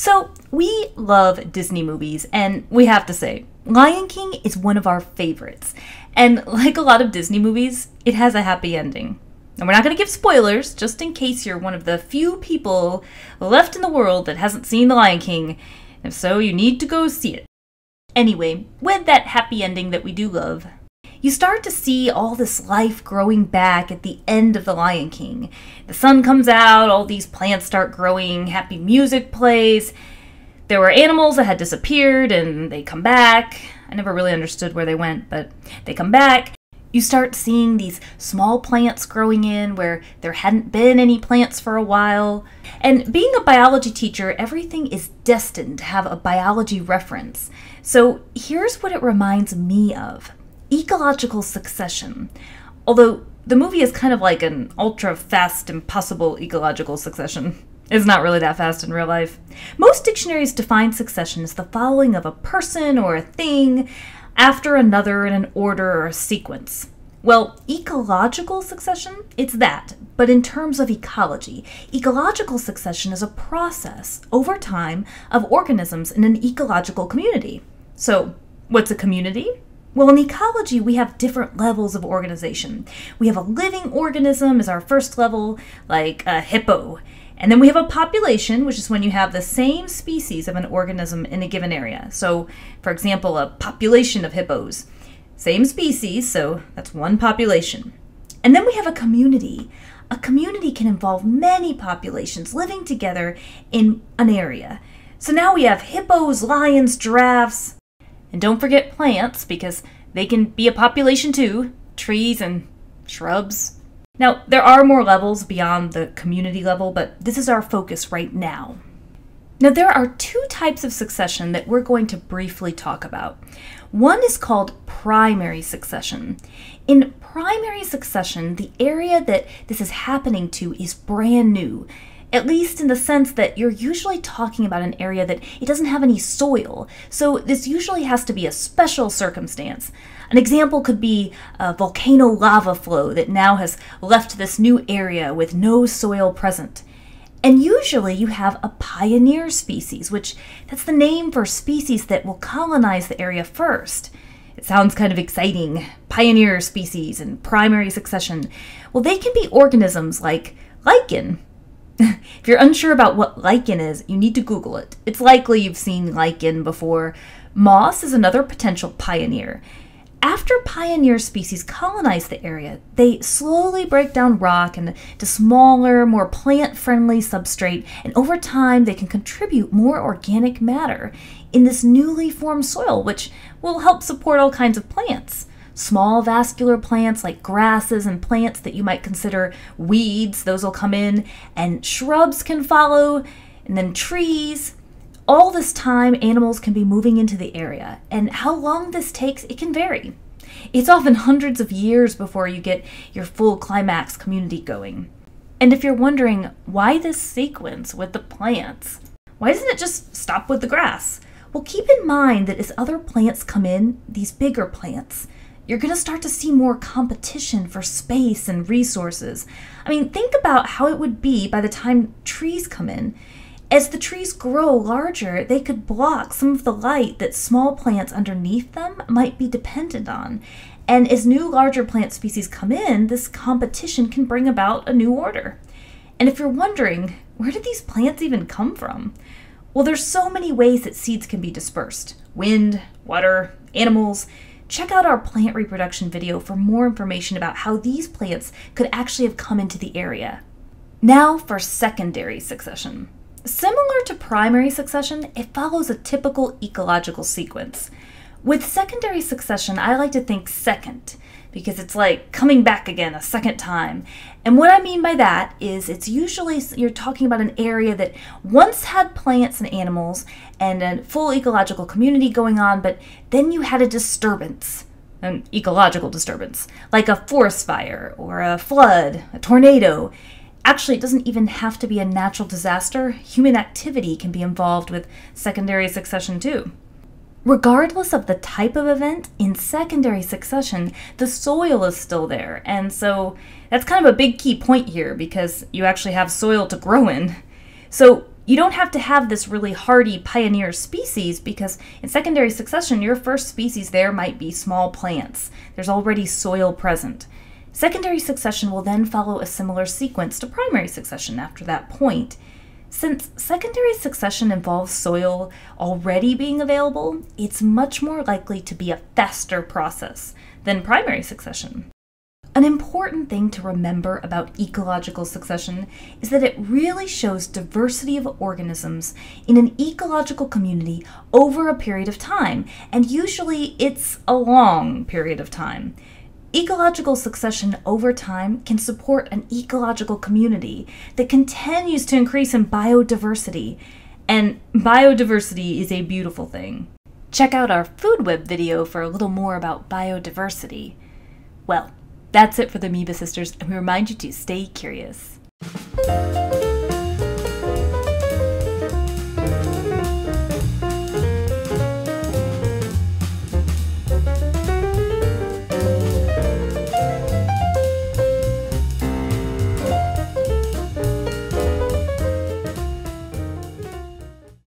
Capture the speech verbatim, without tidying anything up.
So, we love Disney movies, and we have to say, Lion King is one of our favorites. And like a lot of Disney movies, it has a happy ending. And we're not going to give spoilers, just in case you're one of the few people left in the world that hasn't seen The Lion King. If so, you need to go see it. Anyway, with that happy ending that we do love, you start to see all this life growing back at the end of The Lion King. The sun comes out, all these plants start growing, happy music plays. There were animals that had disappeared and they come back. I never really understood where they went, but they come back. You start seeing these small plants growing in where there hadn't been any plants for a while. And being a biology teacher, everything is destined to have a biology reference. So here's what it reminds me of. Ecological succession. Although the movie is kind of like an ultra-fast, impossible ecological succession. It's not really that fast in real life. Most dictionaries define succession as the following of a person or a thing after another in an order or a sequence. Well, ecological succession, it's that, but in terms of ecology. Ecological succession is a process, over time, of organisms in an ecological community. So, what's a community? Well, in ecology, we have different levels of organization. We have a living organism as our first level, like a hippo. And then we have a population, which is when you have the same species of an organism in a given area. So, for example, a population of hippos. Same species, so that's one population. And then we have a community. A community can involve many populations living together in an area. So now we have hippos, lions, giraffes, and don't forget plants, because they can be a population too, trees and shrubs. Now, there are more levels beyond the community level, but this is our focus right now. Now, there are two types of succession that we're going to briefly talk about. One is called primary succession. In primary succession, the area that this is happening to is brand new. At least in the sense that you're usually talking about an area that it doesn't have any soil. So this usually has to be a special circumstance. An example could be a volcano lava flow that now has left this new area with no soil present. And usually you have a pioneer species, which that's the name for species that will colonize the area first. It sounds kind of exciting. Pioneer species and primary succession. Well, they can be organisms like lichen. If you're unsure about what lichen is, you need to Google it. It's likely you've seen lichen before. Moss is another potential pioneer. After pioneer species colonize the area, they slowly break down rock into smaller, more plant-friendly substrate, and over time they can contribute more organic matter in this newly formed soil, which will help support all kinds of plants. Small vascular plants like grasses and plants that you might consider weeds, those will come in, and shrubs can follow, and then trees. All this time, animals can be moving into the area, and how long this takes, it can vary. It's often hundreds of years before you get your full climax community going. And if you're wondering, why this sequence with the plants? Why doesn't it just stop with the grass? Well, keep in mind that as other plants come in, these bigger plants, you're going to start to see more competition for space and resources. I mean, think about how it would be by the time trees come in. As the trees grow larger, they could block some of the light that small plants underneath them might be dependent on. And as new larger plant species come in, this competition can bring about a new order. And if you're wondering, where did these plants even come from? Well, there's so many ways that seeds can be dispersed. Wind, water, animals. Check out our plant reproduction video for more information about how these plants could actually have come into the area. Now for secondary succession. Similar to primary succession, it follows a typical ecological sequence. With secondary succession, I like to think second, because it's like coming back again a second time. And what I mean by that is it's usually you're talking about an area that once had plants and animals and a full ecological community going on, but then you had a disturbance, an ecological disturbance, like a forest fire or a flood, a tornado. Actually, it doesn't even have to be a natural disaster. Human activity can be involved with secondary succession too. Regardless of the type of event, in secondary succession, the soil is still there. And so that's kind of a big key point here because you actually have soil to grow in. So You don't have to have this really hardy pioneer species because in secondary succession, your first species there might be small plants. There's already soil present. Secondary succession will then follow a similar sequence to primary succession after that point. Since secondary succession involves soil already being available, it's much more likely to be a faster process than primary succession. An important thing to remember about ecological succession is that it really shows diversity of organisms in an ecological community over a period of time, and usually it's a long period of time. Ecological succession over time can support an ecological community that continues to increase in biodiversity, and biodiversity is a beautiful thing. Check out our Food Web video for a little more about biodiversity. Well, that's it for the Amoeba Sisters, and we remind you to stay curious.